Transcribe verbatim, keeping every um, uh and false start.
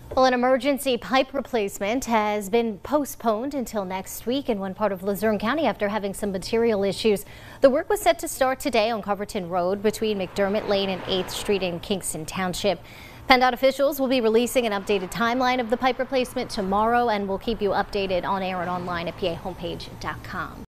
Well, an emergency pipe replacement has been postponed until next week in one part of Luzerne County after having some material issues. The work was set to start today on Carverton Road between McDermott Lane and eighth Street in Kingston Township. PennDOT officials will be releasing an updated timeline of the pipe replacement tomorrow, and we'll keep you updated on air and online at P A Homepage dot com.